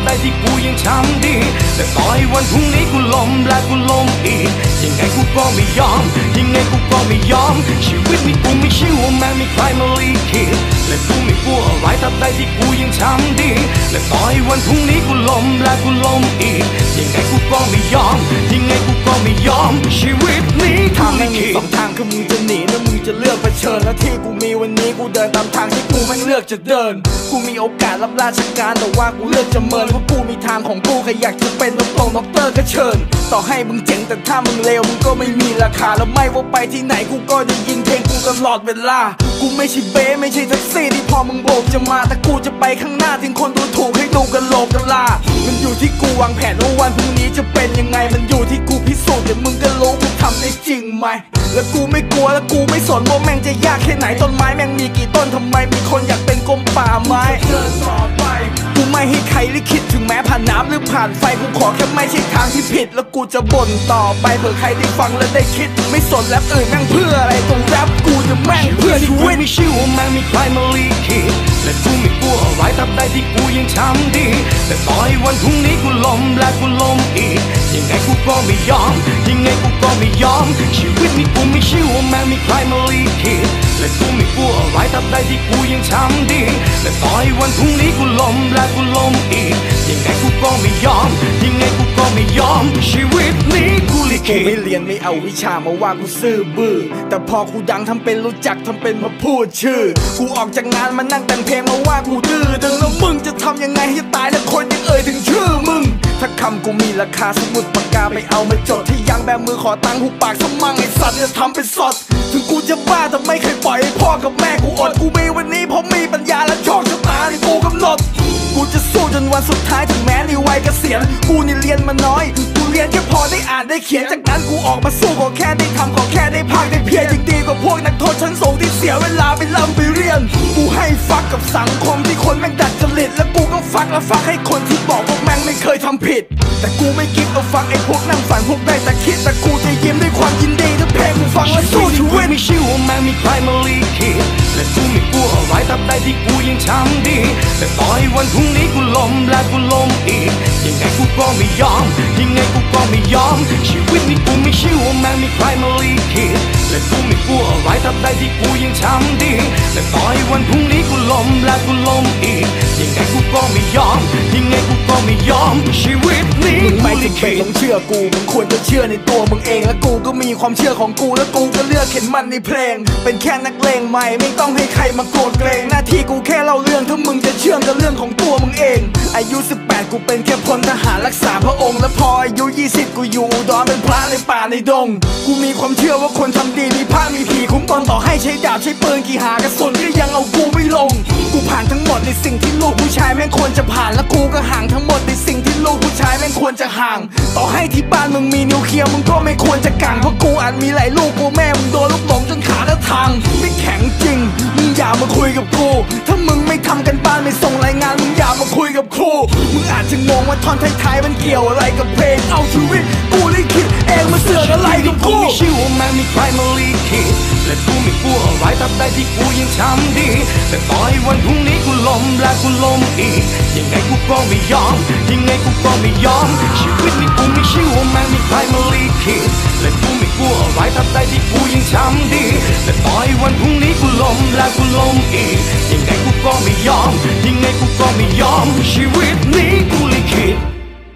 ใดที่กูยังทำดีแต่ต่อให้วันพรุ่งนี้กูล้มและกูล้มอีกยังไงกูก็ไม่ยอมยังไงกูก็ไม่ยอมชีวิตนี้กูไม่ใช่ว่าแม่มีใครมาลีคิดและกูไม่กลัวอะไรตราบใดที่กูยังทำดีและต่อให้วันพรุ่งนี้กูล้มและกูล้มอีกยังไงกูก็ไม่ยอมยังไงกูก็ไม่ยอมชีวิตนี้ทางไม่มีสองทางคือมึงจะหนีหรือมึงจะเลือกเผชิญและที่กูมีวันนี้กูเดินตามทางที่กูไม่เลือกจะเดินกูมีโอกาสรับราชการแต่ว่ากูเลือกจะเมินเพราะกูมีทางของกูใครอยากจะเป็นด็อกเตอร์ก็เชิญต่อให้มึงเจ๋งแต่ถ้ามึงเลวมึงก็ไม่มีราคาแล้วไม่ว่าไปที่ไหนกูก็จะยิงเพลงกูตลอดเวลากูไม่ใช่เบ้ไม่ใช่แท็กซี่ที่พอมึงโบกจะมาแต่กูจะไปข้างหน้าทิ้งคนดูถูกให้ดูกันโหลกกันลามันอยู่ที่กูวางแผนว่าวันพรุ่งนี้จะเป็นยังไงมันอยู่ที่กูพิสูจน์เดี๋ยวมึงก็รู้กูทำได้จริงไหมและกูไม่กลัวและกูไม่สนว่าแม่งจะยากแค่ไหนต้นไม้แม่งมีกี่ต้นทำไมมีคนอยากเป็นกรมป่าไม้เดินต่อไปกูไม่ให้ใครลิขิตถึงแม้ผ่านน้ำหรือผ่านไฟกูขอแค่ไม่ใช่ทางที่ผิดแล้วกูจะบ่นต่อไปเผื่อใครได้ฟังและได้คิดไม่สนแรปอื่นแม่งเพื่ออะไรตรงแรปกูจะแม่งเพื่อชีวิตไม่ใช่ว่าแม่มีใครมาลีคิดและกูไม่กลัวอะไรตราบใดที่กูยังทำดีแต่ต่อให้วันพรุ่งนี้กูล้มและกูล้มอีกยังไงกูก็ไม่ยอมยังไงกูก็ไม่ยอมชีวิตนี้กูไม่ใช่ว่าแม่มีใครมาลีคิดและกูไม่กลัวอะไรตราบใดที่กูยังทำดีแต่ต่อให้วันพรุ่งนี้กูล้มและกูล้มอีกยังไงกูก็ไม่ยอมยังไงกูก็ไม่ยอมชีวิตนี้กูลิขิตไม่เรียนไม่เอาวิชามาว่ากูซื่อบื้อแต่พอกูดังทำเป็นรู้จักทำเป็นมาพูดชื่อกูออกจากงานมานั่งแต่งเพลงมาว่ากูดื้อดึงแล้วมึงจะทำยังไงให้ตายแล้วคนยังเอ่ยถึงชื่อมึงถ้าคำกูมีราคาสมุดปากกาไปเอามาจดที่ยังแบมือขอตังค์หูปากสมั่งไอสัตว์จะทำเป็นสดถึงกูจะบ้าแต่ไม่เคยปล่อยให้พ่อกับแม่กูอดกูมีวันนี้เพราะมีปัญญาและโชคชะตาที่กูกำหนดกูจะสู้จนวันสุดท้ายถึงแม้ในวัยเกษียณกูนี่เรียนมาน้อยกูเรียนแค่พอได้อ่านได้เขียนจากนั้นกูออกมาสู้ขอแค่ได้ทำขอแค่ได้พากได้เพียรยังดีกว่าพวกนักโทษชั้นสูงที่เสียเวลาไปล่ำไปเรียนกูให้ฟักกับสังคมที่คนแม่งดัดจริตและกูก็ฟักและฟักให้คนที่บอกว่าแม่งไม่เคยทำผิดแต่กูไม่คิดเอาฟังไอ้พวกนั่งฝันพวกได้แต่คิดแต่กูจะยิ้มด้วยความยินดีถ้าเพลงมึงฟังและสู้ชีวิตไม่ใช่ว่าแม่มีใครมาลีคิดและกูไม่กลัวอะไรตราบใดที่กูยังทำดีแต่ต่อให้วันพรุ่งนี้กูล้มและกูล้มอีกยังไงกูก็ไม่ยอมยังไงกูก็ไม่ยอมชีวิตนี้กูไม่ใช่ว่าแม่มีใครมาลีคิดและกูไม่กลัวอะไรตราบใดที่กูยังทำดีแต่ต่อให้วันพรุ่งนี้กูล้มและกูล้มอีกยังไงกูก็ไม่ยอมยังไงกูก็ไม่ยอมชีวิตนี้มึงไม่จำเป็นต้องเชื่อกูมึงควรจะเชื่อในตัวมึงเองและกูก็มีความเชื่อของกูและกูก็เลือกเข็นมันในเพลงเป็นแค่นักเลงใหม่ไม่ต้องให้ใครมาโกรธเกรงหน้าที่กูแค่เล่าเรื่องถ้ามึงจะเชื่อก็เรื่องของตัวมึงเองอายุ18กูเป็นแค่พลทหารรักษาพระองค์และพออายุ20กูอยู่อุดรเป็นพระในป่าในดงกูมีความเชื่อว่าคนทำดีมีพระมีผีคุ้มตนต่อให้ใช้ดาบใช้ปืนกี่หากระสุนก็ยังเอากูไม่ลงกูผ่านทั้งหมดในสิ่งที่ลูกผู้ชายแม่งควรจะผ่านและกูก็ห่างทั้งหมดในสิ่งที่ลูกผู้ชายแม่งควรจะห่างต่อให้ที่บ้านมึงมีนิวเคลียร์มึงก็ไม่ควรจะกังเพราะกูอาจมีหลายลูกกูแม่มึงโดนลูกหลงจนขาและทางไม่แข็งจริงมึงอย่ามาคุยกับกูถ้ามึงไม่ทำกันบ้านไม่ส่งรายงานมึงอย่ามาคุยกับครูมึงอาจจะงงว่าท่อนท้ายๆมันเกี่ยวอะไรกับเพลงเอาชีวิตกูลิขิตเองมาเสือกอะไรกับกูไม่ใช่ว่าแม่มีใครมาลีคิดและกูไม่กลัวอะไรตราบใดที่กูยังทำดีแต่ต่อให้วันพรุ่งนี้กูล้มและกูล้มอีกยังไงกูก็ไม่ยอมยังไงกูก็ไม่ยอมชีวิตนี้กูไม่ใช่ว่าแม่มีใครมาลีคิดและกูไม่กลัวอะไรตราบใดที่กูยังทำดีแต่ต่อให้วันพรุ่งนี้กูล้มและกูล้มอีกยังไงกูก็ไม่ยอมยังไงกูก็ไม่ยอมชีวิตนี้กูลิขิต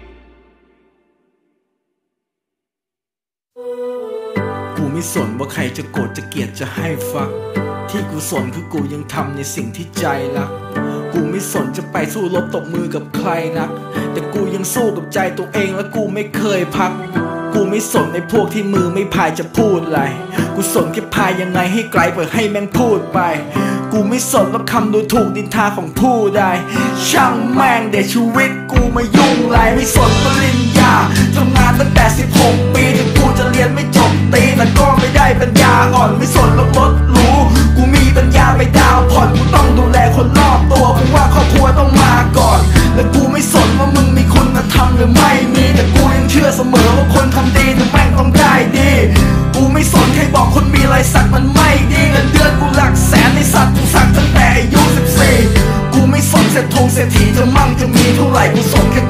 กูไม่สนว่าใครจะโกรธจะเกลียดจะให้ฟักที่กูสนคือกูยังทำในสิ่งที่ใจรักกูไม่สนจะไปสู้รบตบมือกับใครนักแต่กูยังสู้กับใจตัวเองและกูไม่เคยพักกูไม่สนในพวกที่มือไม่พายจะพูดอะไรกูสนแค่พายยังไงให้ไกลเพื่อให้แม่งพูดไปกูไม่สนว่าคำดูถูกนินทาของผู้ใดช่างแม่งเดี๋ยวชีวิตกูมายุ่งไรไม่สนปริญญาทำงานตั้งแต่16 ปีถึงกูจะเรียนไม่จบตีแต่ก็ไม่ได้ปัญญาอ่อนไม่สนแล้วรถรู้กูมีปัญญาไปดาวผ่อนกูต้องดูแลคนรอบตัวกูว่าครอบครัวต้องมาก่อนและกูไม่สนว่ามึงมีคุณธรรมหรือไม่มีแต่กูยังเชื่อเสมอว่าคนทำดีแต่แม่งต้องได้ดีกูไม่สนใครบอกคนมีรายสักมันไม่ดีเงินเดือนกูหลักแสนในสัตว์กูสักตั้งแต่อายุ14กูไม่สนเศรษฐีจะมั่งจะมีเท่าไหร่กูสนแค่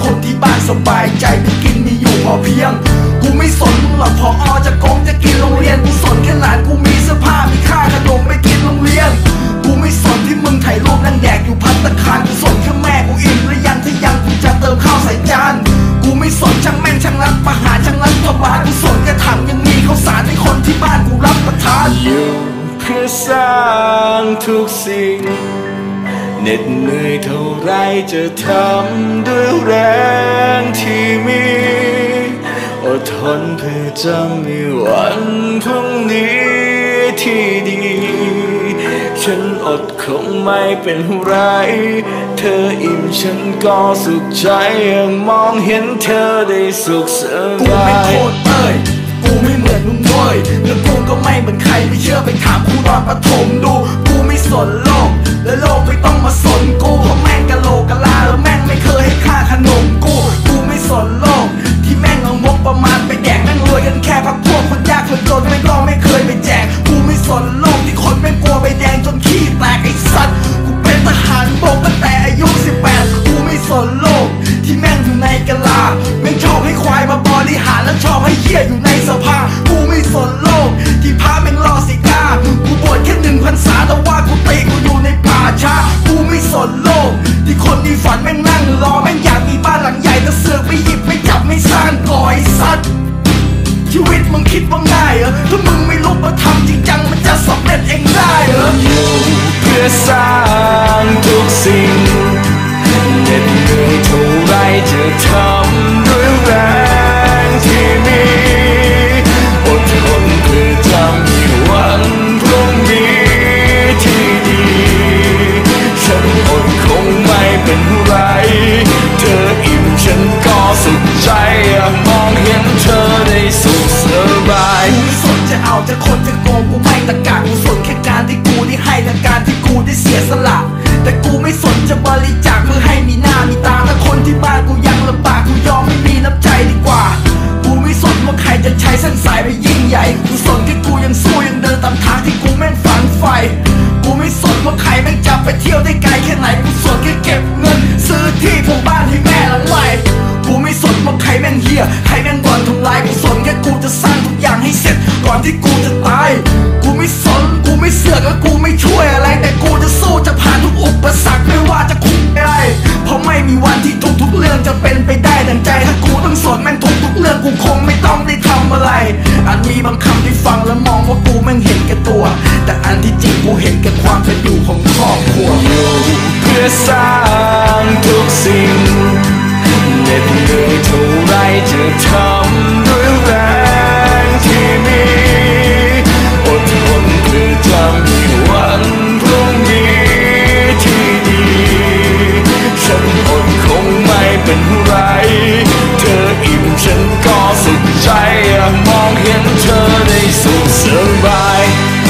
สบายใจไม่กินมีอยู่พอเพียงกูไม่สนมึงหรอกพอจะโกงจะกินโรงเรียนกูสนแค่หลานกูมีเสื้อผ้ามีค่าขนมไปกินโรงเรียนกูไม่สนที่มึงถ่ายรูปนั่งแดกอยู่ภัตตาคารกูสนแค่แม่กูอิ่มหรือยังถ้ายังกูจะเติมข้าวใส่จานกูไม่สนช่างแม่งช่างรัฐประหารช่างรัฐบาลกูสนแค่ถังยังมีข้าวสารให้คนที่บ้านกูรับประทานอยู่เพื่อสร้างทุกสิ่งเหน็ดเหนื่อยเท่าไรจะทำด้วยแรงที่มีอดทนเพื่อจะมีวันพรุ่งนี้ที่ดีฉันอดคงไม่เป็นไรเธออิ่มฉันก็สุขใจยังมองเห็นเธอได้สุขสบายกูไม่โทษกูไม่เหมือนมึงเว้ยแล้วกูก็ไม่เหมือนใครไม่เชื่อไปถามครูตอนประถมดูกูไม่สนโลกและโลกไม่ต้องมาสนกูเพราะแม่งกะโหลกกะลาแล้วแม่งไม่เคยให้ค่าขนมกูไม่สนโลกที่แม่งเอางบประมาณไปแดกแม่งรวยกันแค่พักพวกคนยากคนจนแม่งก็ไม่เคยไปแจกกูไม่สนโลกที่คนแม่งกลัวใบแดงจนขี้แตกไอ้สัตว์กูเป็นทหารบกตั้งแต่อายุ18กูไม่สนโลกที่แม่งอยู่ในกะลาแม่งชอบให้ควายมาบริหารแล้วชอบให้เหี้ยอยู่ในสภากูไม่สนโลกที่พาแม่งรอสิกากูบวชแค่1 พรรษาแต่ว่ากูตีกูอยู่ในป่าช้ากูไม่สนโลกที่คนที่ฝันแม่งนั่งรอแม่งอยากมีบ้านหลังใหญ่แต่เสือกไม่หยิบไม่จับไม่สร้างก่อไอ้สัตว์ชีวิตมึงคิดว่าง่ายเหรอถ้ามึงไม่ลุกมาทำจริงจังมันจะสำเร็จเองได้เหรออยู่เพื่อสร้างทุกสิ่งเหน็ดเหนื่อยเท่าไรจะทำด้วยแรงที่มีอดทนเพื่อจะมีวันพรุ่งนี้ที่ดีฉันอดคงไม่เป็นไรเธออิ่มฉันก็สุขใจมองเห็นเธอได้สุขสบายกูไม่สนจะเอาจะคนจะโกงกูไม่ตะกะกูสนแค่การที่กูได้ให้และการที่กูได้เสียสละแต่กูไม่สนจะบริจาคเพื่อให้มีหน้ามีตาถ้าคนที่บ้านกูยังลำบากกูยอมไม่มีน้ำใจดีกว่ากูไม่สนว่าใครจะใช้เส้นสายไปยิ่งใหญ่กูสนแค่กูยังสู้ยังเดินตามทางที่กูแม่งฝันใฝ่กูไม่สนว่าใครแม่งจะไปเที่ยวได้ไกลแค่ไหนกูสนแค่เก็บเงินซื้อที่ปลูกบ้านให้แม่หลังใหม่กูไม่สนว่าใครแม่งเหี้ยใครแม่งบ่อนทำลายกูสนแค่กูจะสร้างทุกอย่างให้เสร็จก่อนที่กูจะตายกูไม่สนกูไม่เสือกและกูไม่ช่วยอะไรแต่กูจะสู้จะผ่านทุกอุปสรรคไม่ว่าจะคุกได้เพราะไม่มีวันที่ทุกเรื่องจะเป็นไปได้ดังใจถ้ากูต้องสนแม่งทุกเรื่องกูคงไม่ต้องได้ทำอะไรอาจมีบางคำที่ฟังแล้วมองว่ากูแม่งเห็นแก่ตัวแต่อันที่จริงกูเห็นแก่ความเป็นอยู่ของครอบครัวอยู่เพื่อสร้างทุกสิ่งเหน็ดเหนื่อยเท่าไรจะทำด้วยแรงที่มีอดทนเพื่อจะมีวันพรุ่งนี้ที่ดีฉันอดคงไม่เป็นไรเธออิ่มฉันก็สุขใจมองเห็นเธอได้สุขสบาย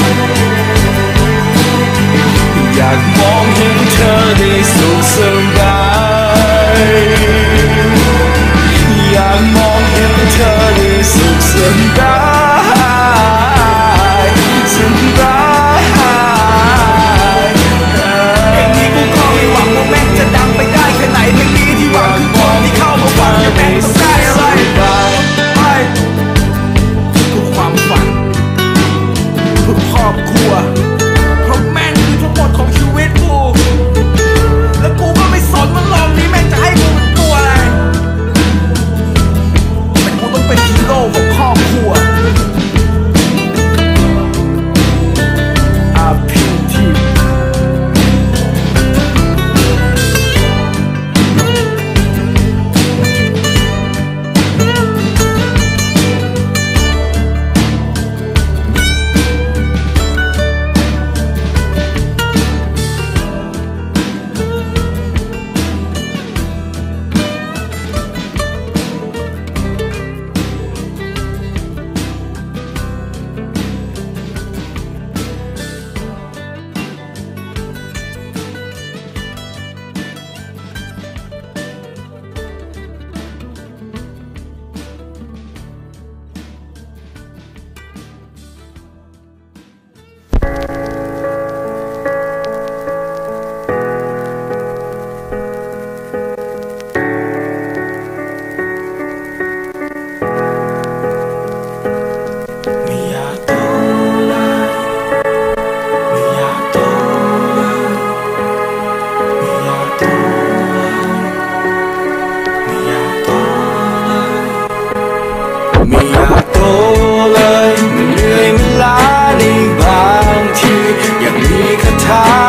อยากมองเห็นเธอได้สุขสบายอยากมองเห็นเธอ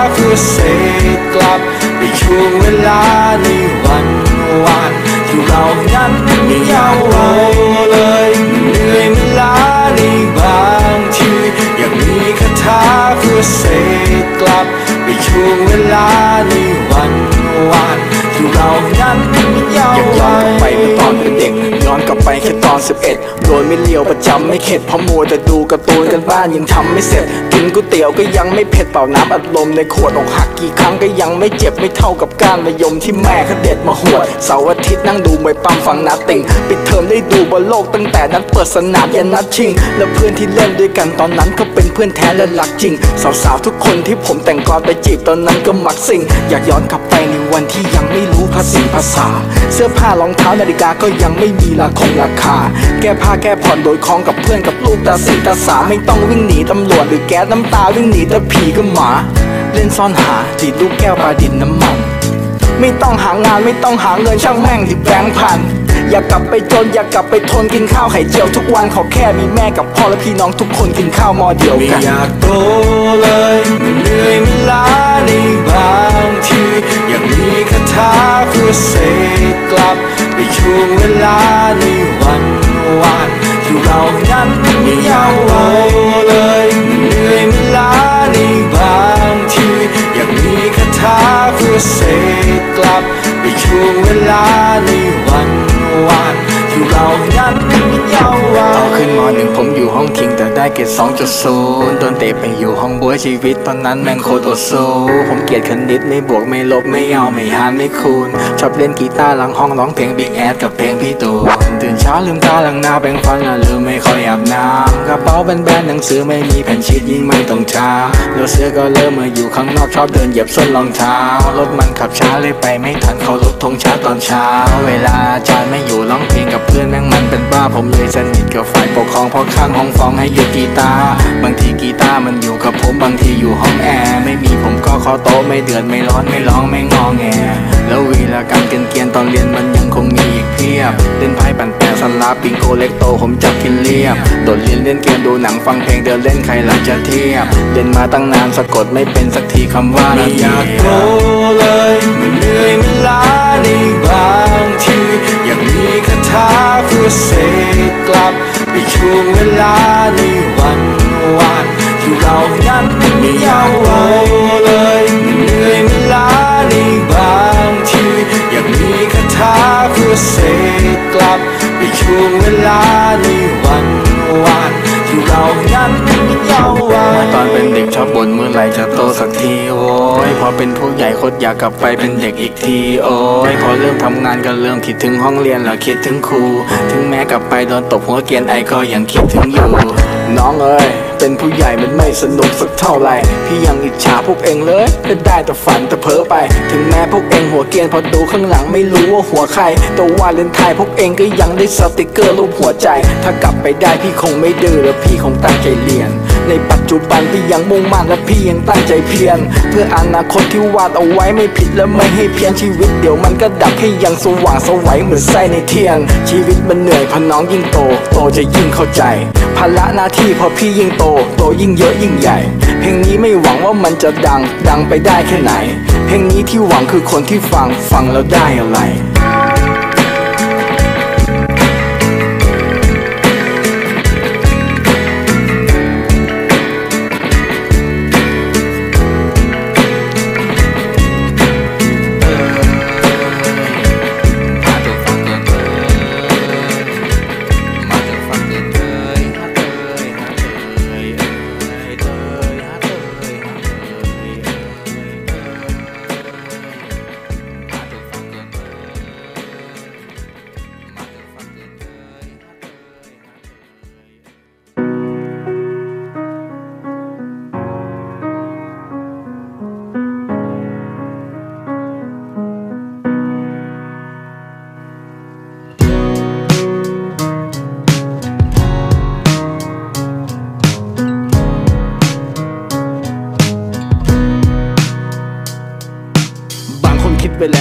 คือเศษกลับในช่วงเวลาในวันวานที่เรานั้นไม่ยาวเอาเลยเหนื่อยไม่ล้าในบางทีอยากมีคาถาคือเศษกลับในช่วงเวลาในวันวานที่เรานั้นไม่ยาวเอาไปเมื่อตอนเป็นเด็กย้อนกลับไปแค่ตอน11โดนไม่เลี้ยวประจำไม่เข็ดเพราะมัวแต่ดูการ์ตูนกันบ้านยังทำไม่เสร็จกินก๋วยเตี๋ยวก็ยังไม่เผ็ดเป่าน้ำอัดลมในขวดอกหักกี่ครั้งก็ยังไม่เจ็บไม่เท่ากับก้านมะยมที่แม่เขาเด็ดมาหวดเสาร์อาทิตย์นั่งดูมวยปั้มฟังนัดติ่งปิดเทอมได้ดูบอลโลกตั้งแต่นั้นเปิดสนามยันนัดชิงแล้วเพื่อนที่เล่นด้วยกันตอนนั้นก็เป็นเพื่อนแท้และรักจริงสาวๆทุกคนที่ผมแต่งกลอนไปจีบตอนนั้นก็มักสิ่งอยากย้อนกลับไปในวันที่ยังไม่รู้ภาษาเสื้อผ้ารองเท้านาฬิกาก็ยังไม่มีราคาแก้ผ้าแก้ผ่อนโดยคล้องกับเพื่อนกับลูกตาสีตาสาไม่ต้องวิ่งหนีตำรวจหรือแก๊สน้ำตาวิ่งหนีแต่ผีก็หมาเล่นซ่อนหาดีดลูกแก้วปลาดินน้ำมันไม่ต้องหางานไม่ต้องหาเงินช่างแม่งที่แบงค์พันอยากกลับไปจนอยากกลับไปทนกินข้าวไข่เจียวทุกวันขอแค่มีแม่กับพ่อและพี่น้องทุกคนกินข้าวหม้อเดียวกันไม่อยากโตเลยไม่เหนื่อยไม่ล้าในบางทีอยากมีคาถาคือเศษกลับในช่วงเวลาในวันวานที่เรานั้นไม่ยาวเอาเลยไม่เหนื่อยไม่ล้าในบางทีอยากมีคาถาคือเศษกลับในช่วงเวลาในวันวานที่เรานั้นไม่ยาวเอาต่อขึ้นม.1ผมอยู่ห้องคิงแต่ได้เกรด 2.0 โดนเตะไปอยู่ห้องบัวชีวิตตอนนั้นแม่งโคตรอดสู้ผมเกลียดคณิตไม่บวกไม่ลบไม่เอาไม่หารไม่คูณชอบเล่นกีตาร์หลังห้องร้องเพลงบิ๊กแอดกับเพลงพี่ตูนตื่นเช้าลืมตาหลังหน้าแปรงฟันแล้วลืมไม่ค่อยอาบน้ำกระเป๋าแบนๆหนังสือไม่มีแผ่นชีทยิ่งไม่ต้องช้าแล้วเสื้อก็เริ่มมาอยู่ข้างนอกชอบเดินเหยียบส้นรองเท้ารถมันขับช้าเลยไปไม่ทันเขารถธงช้าตอนเช้าเวลาอาจารย์ไม่อยู่ร้องเพลงกับเพื่อนแม่งมันเป็นบ้าผมเลยสนิทกับฝ่ายปกครองเพราะข้างห้องฟ้องให้หยุดกีตาร์บางทีกีตาร์มันอยู่กับผมบางทีอยู่ห้องแอร์ไม่มีผมก็เคาะโต๊ะไม่เดือดไม่ร้อนไม่ร้องไม่งอแงแล้ววีรกรรมเกรียนๆตอนเรียนมันยังคงมีอีกเพียบเล่นไพ่ปั่นแปะสลับปิงโกเล็กโตผมจับกินเรียบโดดเรียนเล่นเกมดูหนังฟังเพลงเดินเล่นใครหลังจะเทียบเรียนมาตั้งนานสะกดไม่เป็นสักทีคำว่าไม่อยากโตเลยไม่เหนื่อยไม่ล้าในบางทีอยากมีคาถาคือเศษกลับในช่วงเวลาในวันวานที่เรานั้นไม่ยาวเอาเลยไม่เหนื่อยไม่ล้าในบางทีอยากมีคาถาคือเศษกลับในช่วงเวลาในวันวานที่เรานั้นไม่ยาวเอาตอนเป็นเด็กชอบบ่นเมื่อไหร่จะโตสักทีโอ้ยพอเป็นผู้ใหญ่โคตรอยากกลับไปเป็นเด็กอีกทีโอ้ยพอเริ่มทำงานก็เริ่มคิดถึงห้องเรียนแล้วคิดถึงครูถึงแม้กลับไปโดนตบหัวเกรียนไอก็ยังคิดถึงอยู่น้องเอ้ยเป็นผู้ใหญ่มันไม่สนุกสักเท่าไหร่พี่ยังอิจฉาพวกเองเลยได้แต่ฝันแต่เพ้อไปถึงแม้พวกเองหัวเกรียนพอดูข้างหลังไม่รู้ว่าหัวใครแต่ว่าเลนไทยพวกเองก็ยังได้สติกเกอร์รูปหัวใจถ้ากลับไปได้พี่คงไม่ดื้อและพี่คงตั้งใจเรียนในปัจจุบันพี่ยังมุ่งมั่นและพี่ยังตั้งใจเพียรเพื่ออนาคตที่วาดเอาไว้ไม่ผิดและไม่ให้เพี้ยนชีวิตเดี๋ยวมันก็ดับให้ยังสว่างสวัยเหมือนไส้ในเทียนชีวิตมันเหนื่อยพอน้องยิ่งโตจะยิ่งเข้าใจภาระหน้าที่พอพี่ยิ่งโตยิ่งเยอะยิ่งใหญ่เพลงนี้ไม่หวังว่ามันจะดังไปได้แค่ไหนเพลงนี้ที่หวังคือคนที่ฟังแล้วได้อะไร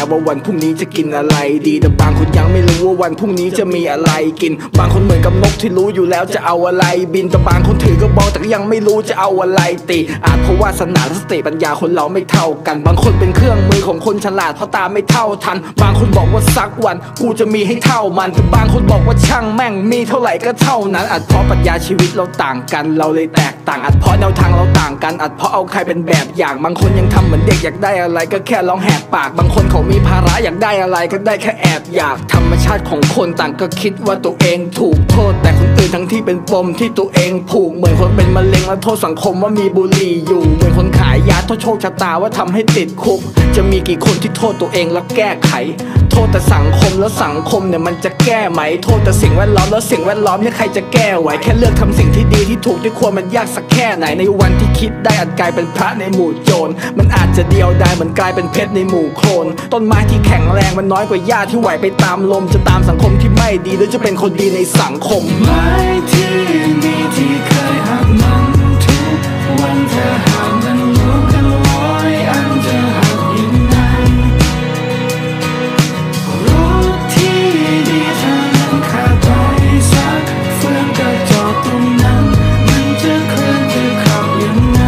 ว่าวันพรุ่งนี้จะกินอะไรดีแต่บางคนยังไม่รู้ว่าวันพรุ่งนี้จะมีอะไรกินบางคนเหมือนกับนกที่รู้อยู่แล้วจะเอาอะไรบินแต่บางคนถือกระบอกแต่ก็ยังไม่รู้จะเอาอะไรตีอาจเพราะว่าสนาสติปัญญาคนเราไม่เท่ากันบางคนเป็นเครื่องมือของคนฉลาดเพราะตาไม่เท่าทันบางคนบอกว่าสักวันกูจะมีให้เท่ามันแต่บางคนบอกว่าช่างแม่งมีเท่าไหร่ก็เท่านั้นอาจเพราะปรัชญาชีวิตเราต่างกันเราเลยแตกต่างอาจเพราะแนวทางเราต่างกันอาจเพราะเอาใครเป็นแบบอย่างบางคนยังทำเหมือนเด็กอยากได้อะไรก็แค่ร้องแหกปากบางคนเขามีภาระอยากได้อะไรก็ได้แค่แอบอยากธรรมชาติของคนต่างก็คิดว่าตัวเองถูกโทษแต่คนอื่นทั้งที่เป็นปมที่ตัวเองผูกเหมือนคนเป็นมะเร็งแล้วโทษสังคมว่ามีบุหรี่อยู่เหมือนคนขายยาโทษโชคชะตาว่าทำให้ติดคุกจะมีกี่คนที่โทษตัวเองแล้วแก้ไขโทษแต่สังคมแล้วสังคมเนี่ยมันจะแก้ไหมโทษแต่สิ่งแวดล้อมแล้วสิ่งแวดล้อมเนี่ยใครจะแก้ไหวแค่เลือกทำสิ่งที่ดีที่ถูกที่ควรมันยากสักแค่ไหนในวันที่คิดได้อาจกลายเป็นพระในหมู่โจรมันอาจจะเดียวดายเหมือนกลายเป็นเพชรในหมู่โคลนต้นไม้ที่แข็งแรงมันน้อยกว่าหญ้าที่ไหวไปตามลมจะตามสังคมที่ไม่ดีหรือจะเป็นคนดีในสังคมไม้ที่มีที่เคยหักมันทุกวันเธอหักมันลุกกันลอยอันจะหักยังไงรู้ที่ดีเธอนั้นขาดไปสักเฟื่องกระจกตรงนั้นมันจะเคลื่อนจะขับยังไง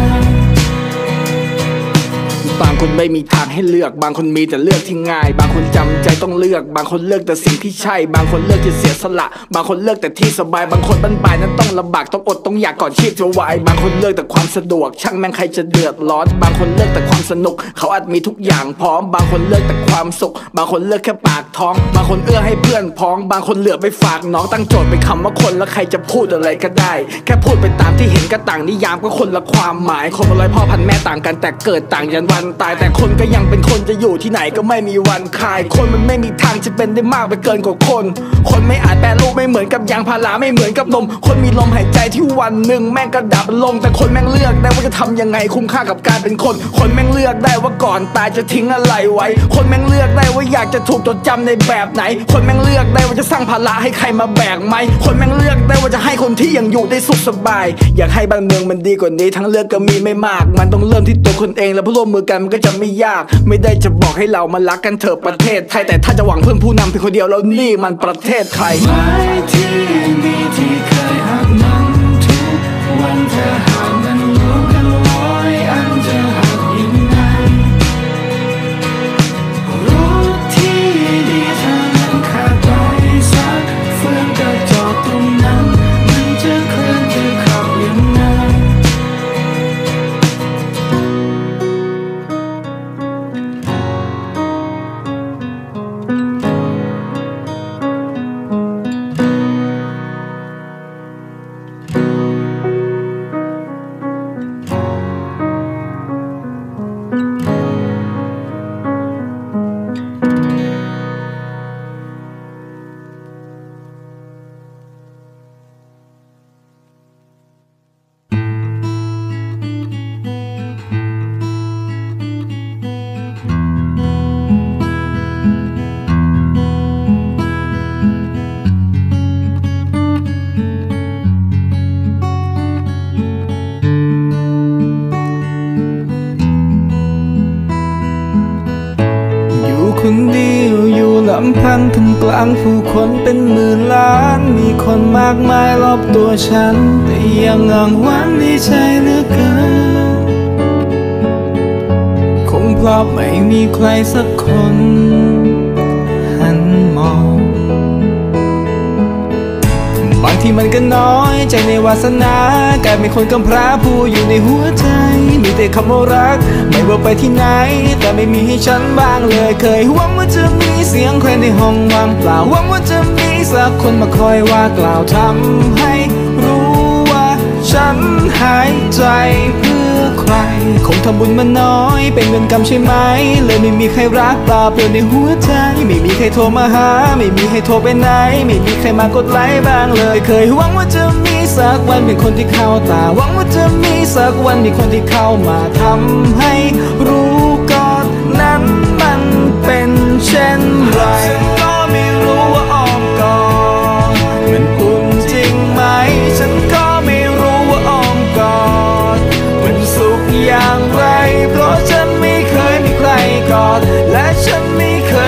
บางคนไม่มีทางให้เลือกบางคนมีแต่เลือกที่ง่ายบางคนจำใจต้องเลือกบางคนเลือกแต่สิ่งที่ใช่บางคนเลือกที่เสียสละบางคนเลือกแต่ที่สบายบางคนบั้นปลายนั้นต้องลำบากต้องอดต้องอยากก่อนชีพจะวายบางคนเลือกแต่ความสะดวกช่างแม่งใครจะเดือดร้อนบางคนเลือกแต่ความสนุกเขาอาจมีทุกอย่างพร้อมบางคนเลือกแต่ความสุขบางคนเลือกแค่ปากท้องบางคนเอื้อให้เพื่อนพ้องบางคนเหลือไปฝากน้องตั้งโจทย์เป็นคำว่าคนแล้วใครจะพูดอะไรก็ได้แค่พูดไปตามที่เห็นก็ต่างนิยามก็คนละความหมายคนร้อยพ่อพันแม่ต่างกันแต่เกิดต่างยันวันตายแต่คนก็ยังเป็นคนจะอยู่ที่ไหนก็ไม่มีวันคลายคนมันไม่มีทางจะเป็นได้มากไปเกินกว่าคนคนไม่อาจแปรรูปไม่เหมือนกับยางพาราไม่เหมือนกับนมคนมีลมหายใจที่วันหนึ่งแม่งก็ดับลงแต่คนแม่งเลือกได้ว่าจะทำยังไงคุ้มค่ากับการเป็นคนคนแม่งเลือกได้ว่าก่อนตายจะทิ้งอะไรไว้คนแม่งเลือกได้ว่าอยากจะถูกจดจำในแบบไหนคนแม่งเลือกได้ว่าจะสร้างภาระให้ใครมาแบกไหมคนแม่งเลือกได้ว่าจะให้คนที่ยังอยู่ได้สุขสบายอยากให้บ้านเมืองมันดีกว่านี้ทั้งเลือกก็มีไม่มากมันต้องเริ่มที่ตัวคนเองแล้วพอร่วมมือกันมันก็จะไม่ยากไม่ได้จะบอกให้เรามารักกันเถอะประเทศไทยแต่ถ้าจะหวังเพิ่มผู้นำเพียงคนเดียวแล้วนี่มันประเทศใครไม้ที่มีที่เคยหักมันทุกวันเธอหักมันลุกกันลอยอันจะหักยังไงรู้ที่ดีเธอนั้นขาดไปสักเฟื่องกระจกตรงนั้นมันจะเคลื่อนจะขับยังไงคนเดียวอยู่ลำพังท่ามกลางผู้คนเป็นหมื่นล้านมีคนมากมายรอบตัวฉันแต่ยังอ้างว้างในใจเหลือเกินคงเพราะไม่มีใครสักคนหันมองบางทีมันก็น้อยใจในวาสนากลายเป็นคนกำพร้าผู้อยู่ในหัวใจมีแต่คำว่ารักไม่ว่าไปที่ไหนแต่ไม่มีให้ฉันบ้างเลยเคยหวังว่าจะมีเสียงใครในห้องว่างเปล่าหวังว่าจะมีสักคนมาคอยว่ากล่าวทำให้รู้ว่าฉันหายใจเพื่อใครคงทำบุญมาน้อยเป็นเงินกรรมใช่ไหมเลยไม่มีใครรักเปล่าเปลี่ยวในหัวใจไม่มีใครโทรมาหาไม่มีใครโทรไปไหนไม่มีใครมากดไลค์บ้างเลยเคยหวังว่าจะมีสักวันเป็นคนที่เข้าตาหวังว่าจะมีสักวันมีคนที่เข้ามาทำให้รู้ก่อนนั้นมันเป็นเช่นไรฉันก็ไม่รู้ว่าอ้อมกอดมันอุ่นจริงไหมฉันก็ไม่รู้ว่าอ้อมกอดมันสุขอย่างไรเพราะฉันไม่เคยมีใครกอดและฉันไม่เค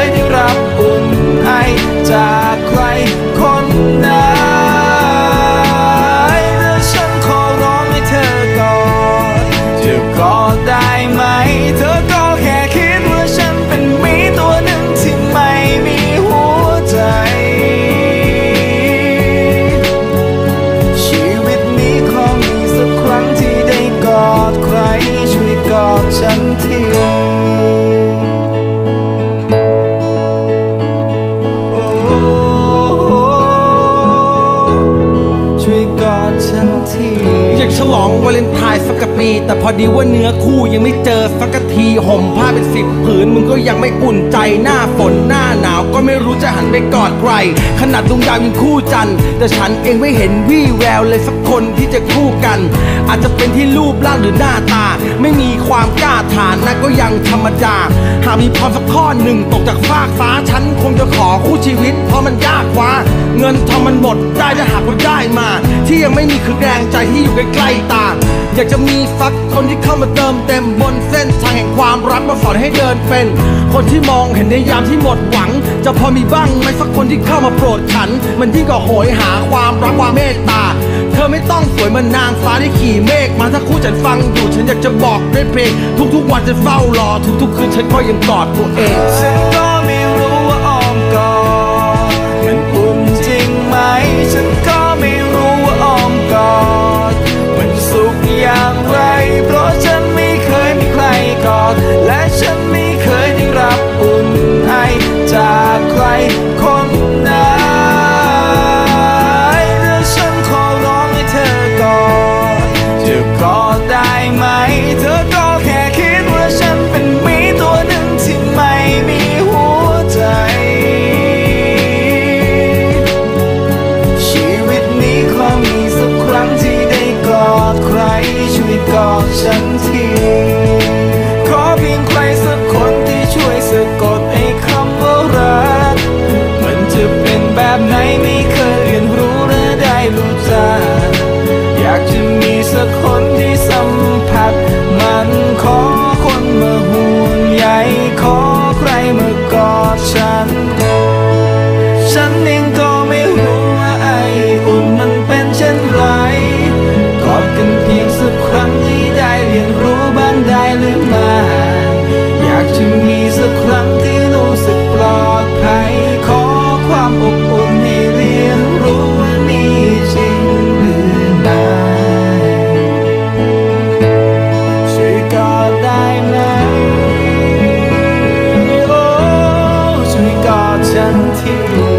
ทีอยากฉลองวาเลนไทน์สักปีแต่พอดีว่าเนื้อคู่ยังไม่เจอสักทีห่มผ้าเป็น10 ผืนมึงก็ยังไม่อุ่นใจหน้าฝนหน้าหนาวก็ไม่รู้จะหันไปกอดใครขนาดดวงดาวยังคู่จันทร์แต่ฉันเองไม่เห็นวี่แววเลยสักคนที่จะคู่กันอาจจะเป็นที่รูปร่างหรือหน้าตาไม่มีความกล้าฐานนะก็ยังธรรมดาหากมีพรสักข้อหนึ่งตกจากฟากฟ้าฉันคงจะขอคู่ชีวิตเพราะมันยากกว่าเงินทองมันหมดได้จะหากว่าได้มาที่ยังไม่มีคือแรงใจที่อยู่ใกล้ๆตาอยากจะมีสักคนที่เข้ามาเติมเต็มบนเส้นทางแห่งความรักมาสอนให้เดินเป็นคนที่มองเห็นในยามที่หมดหวังจะพอมีบ้างไหมสักคนที่เข้ามาโปรดฉันมันยิ่งกว่าโหยหาความรักความเมตตาเธอไม่ต้องสวยเหมือนนางฟ้าที่ขี่เมฆมาถ้าคู่ฉันฟังอยู่ฉันอยากจะบอกด้วยเพลงทุกๆวันฉันเฝ้ารอทุกๆคืนฉันก็ยังกอดตัวเองฉันก็ไม่รู้ว่าอ้อมกอดมันอุ่นจริงไหมฉันก็ไม่รู้ว่าอ้อมกอดมันสุขอย่างไรเพราะฉันไม่เคยมีใครกอดและฉันไม่เคยได้รับอุ่นไอจากใครคนไหนและฉันขอร้องให้เธอกอดจะกอดได้ไหมเธอก็แค่คิดว่าฉันเป็นหมีตัวหนึ่งที่ไม่มีหัวใจชีวิตนี้ขอมีสักครั้งที่ได้กอดใครช่วยกอดฉันทีขอเพียงใครสักคนที่ช่วยสะกดไอ้คำว่ารักมันจะเป็นแบบไหนไม่เคยเรียนรู้หรือได้รู้จักอยากจะมีสักคนที่สัมผัสมันขอคนมาห่วงใยขอใครมากอดฉันเองก็ไม่รู้ว่าไอ้อุ่นมันเป็นเช่นไรกอดกันเพียงสักครั้งให้ได้เรียนรู้บ้างได้หรือไม่อยากจะมีสักครั้งที่รู้สึกปลอดภัยขอความอบอุ่นให้เรียนรู้ว่ามีจริงหรือไม่ช่วยกอดได้ไหมโอ้ช่วยกอดฉันที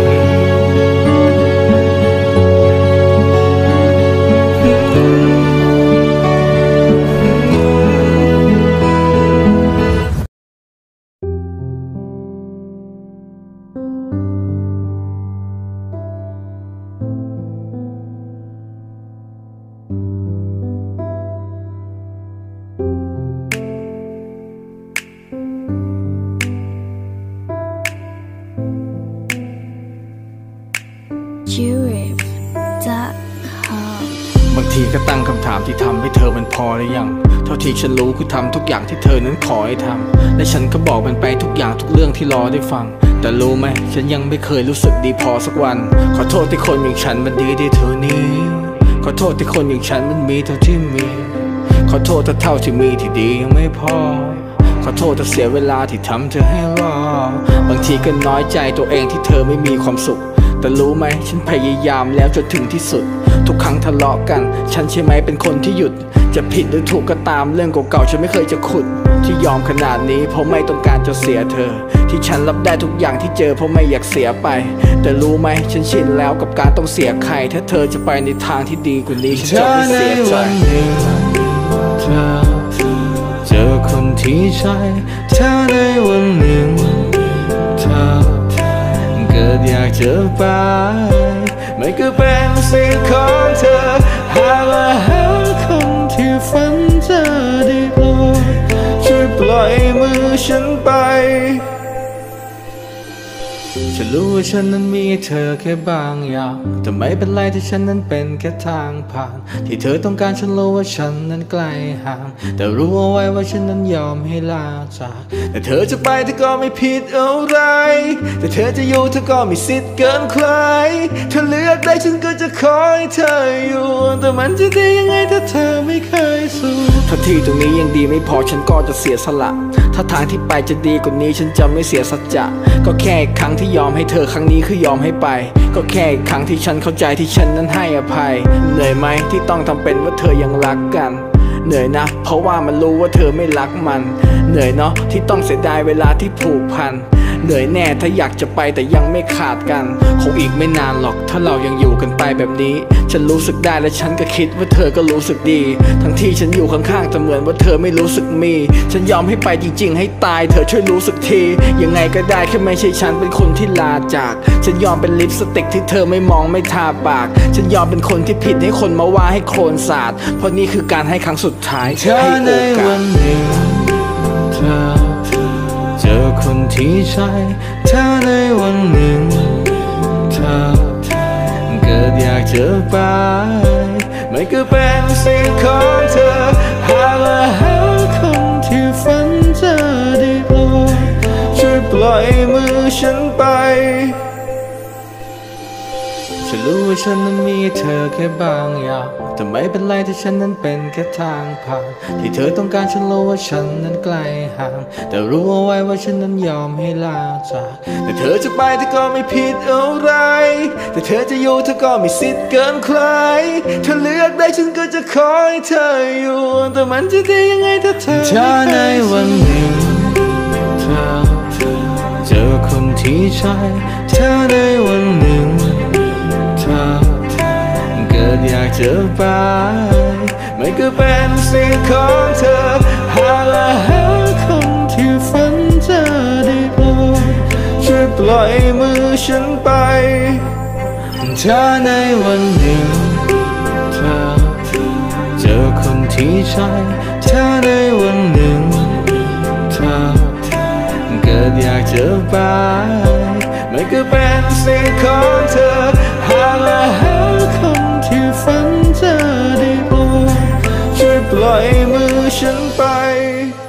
บางทีก็ตั้งคำถามที่ทำให้เธอมันพอหรือยังเท่าที่ฉันรู้คือทำทุกอย่างที่เธอนั้นขอให้ทำและฉันก็บอกมันไปทุกอย่างทุกเรื่องที่รอได้ฟังแต่รู้ไหมฉันยังไม่เคยรู้สึกดีพอสักวันขอโทษที่คนอย่างฉันมันดีได้เท่านี้ขอโทษที่คนอย่างฉันมันมีเท่าที่มีขอโทษถ้าเท่าที่มีที่ดียังไม่พอขอโทษถ้าเสียเวลาที่ทำเธอให้รอบางทีก็น้อยใจตัวเองที่เธอไม่มีความสุขแต่รู้ไหมฉันพยายามแล้วจนถึงที่สุดทุกครั้งทะเลาะกันฉันใช่ไหมเป็นคนที่หยุดจะผิดหรือถูกก็ตามเรื่องเก่าๆฉันไม่เคยจะขุดที่ยอมขนาดนี้เพราะไม่ต้องการจะเสียเธอที่ฉันรับได้ทุกอย่างที่เจอเพราะไม่อยากเสียไปแต่รู้ไหมฉันชินแล้วกับการต้องเสียใครถ้าเธอจะไปในทางที่ดีกว่านี้ฉันจะไม่เสียใจเธอเจอคนที่ใช่เธอในวันหนึ่งเธอเกิดอยากจะไปไม่ก็เป็นสิ่งของเธอหาว่าหาคนที่ฝันจะได้โปรดช่วยปล่อยมือฉันไปฉันรู้ว่าฉันนั้นมีเธอแค่บางอย่างแต่ไม่เป็นไรที่ฉันนั้นเป็นแค่ทางผ่านที่เธอต้องการฉันรู้ว่าฉันนั้นไกลห่างแต่รู้เอาไว้ว่าฉันนั้นยอมให้ลาจากแต่เธอจะไปเธอก็ไม่ผิดอะไรแต่เธอจะอยู่เธอก็มีสิทธิ์เกินใครเธอเลือกได้ฉันก็จะคอยเธออยู่แต่มันจะดียังไงถ้าเธอไม่เคยสู้ถ้าที่ตรงนี้ยังดีไม่พอฉันก็จะเสียสละถ้าทางที่ไปจะดีกว่านี้ฉันจะไม่เสียสัจจะก็แค่อีกครั้งที่ยอมให้เธอครั้งนี้คือยอมให้ไปก็แค่อีกครั้งที่ฉันเข้าใจที่ฉันนั้นให้อภัยเหนื่อยไหมที่ต้องทำเป็นว่าเธอยังรักกันเหนื่อยนะเพราะว่ามันรู้ว่าเธอไม่รักมันเหนื่อยเนาะที่ต้องเสียดายเวลาที่ผูกพันเหนื่อยแน่ถ้าอยากจะไปแต่ยังไม่ขาดกันคงอีกไม่นานหรอกถ้าเรายังอยู่กันไปแบบนี้ฉันรู้สึกได้และฉันก็คิดว่าเธอก็รู้สึกดีทั้งที่ฉันอยู่ข้างๆแต่เหมือนว่าเธอไม่รู้สึกมีฉันยอมให้ไปจริงๆให้ตายเธอช่วยรู้สึกทียังไงก็ได้แค่ไม่ใช่ฉันเป็นคนที่ลาจากฉันยอมเป็นลิปสติกที่เธอไม่มองไม่ทาปากฉันยอมเป็นคนที่ผิดให้คนมาว่าให้โคลนสาดเพราะนี่คือการให้ครั้งสุดท้ายให้โอกาสวันหนึ่งเธอเจอคนที่ใช่ถ้าในวันหนึ่งเธอเกิดอยากจะไปมันก็เป็นสิทธิ์ของเธอหากว่าหาคนที่ฝันจะได้โปรดช่วยปล่อยมือฉันไปฉันรู้ว่าฉันนั้นมีเธอแค่บางอย่างแต่ไม่เป็นไรที่ฉันนั้นเป็นแค่ทางผ่านที่เธอต้องการฉันรู้ว่าฉันนั้นไกลห่างแต่รู้เอาไว้ว่าฉันนั้นยอมให้ลาจากแต่เธอจะไปเธอก็ไม่ผิดอะไรแต่เธอจะอยู่เธอก็ไม่สิทธิ์เกินใครเธอเลือกได้ฉันก็จะคอยเธออยู่แต่มันจะดียังไงถ้าเธอในวันหนึ่งเธอเจอคนที่ใช่ถ้าในวันหนึ่งเธอเกิดอยากจะไปมันก็เป็นสิทธิ์ของเธอหากว่าหาคนที่ฝันจะได้โปรดช่วยปล่อยมือฉันไปถ้าในวันหนึ่งเธอเจอคนที่ใช่ถ้าในวันหนึ่งเธอเกิดอยากจะไปมันก็เป็นสิทธิ์ของเธอหากว่าหาคนที่ฝันจะได้โปรดช่วยปล่อยมือฉันไป